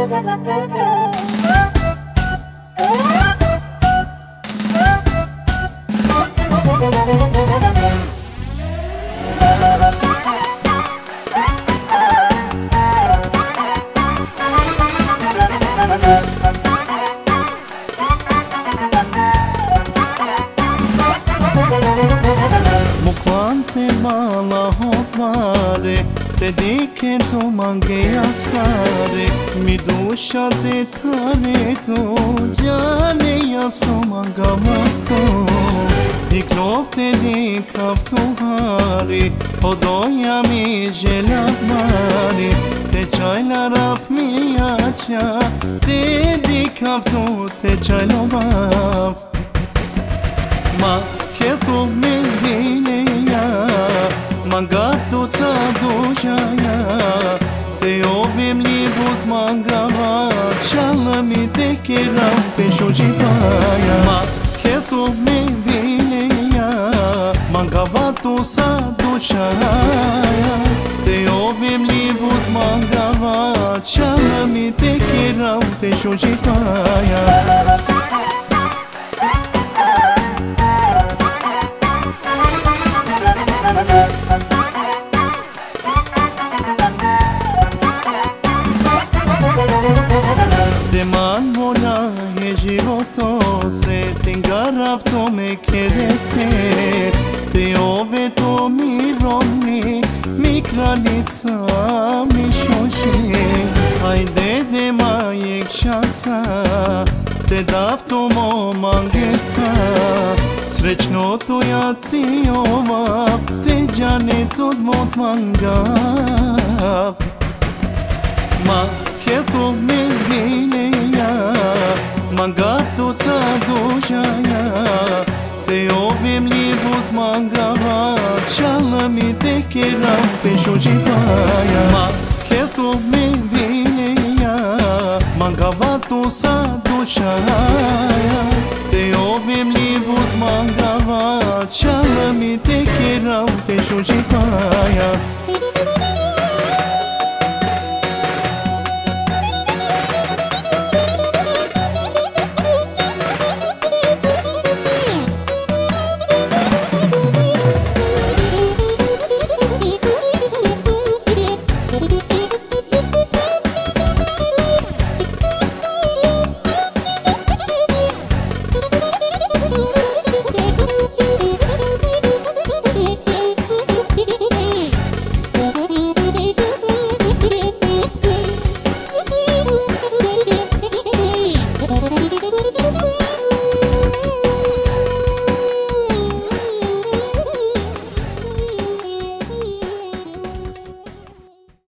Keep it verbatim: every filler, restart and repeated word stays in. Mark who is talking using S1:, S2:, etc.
S1: Muquante mala hopare, te diche tu manche assare, mi duscia de tare tu, giane io so mangamato, di crofte di captuari, odoia mi gelat mari, te c'hai la raf mia cia, te di captu, te c'hai lo vav. Ma che tu mi vineia, mangato ța dujaia, te ovim libut mangava, ceală mi te cheram te shojivaia. Ma che tu mi vineia, mangava tu ța dujaia, te ovim libut mangava, ceală mi te cheram te shojivaia. De man mona e životo se tingaraf to me kereste, te ove to mi romni, mi kranica mi shoshi, hajde de majek šanca, te dav to mo mangeta, srećno to ja ti ovav, te džane to dmot mangav. Ma che tu mi vineia, mangato ța dujaia, te ovim libut mangava, ceală mi te cheram te shojivaia. Ma che tu mi vineia, mangava tu ța dujaia, te ovim libut mangava, ceală mi te cheram te shojivaia.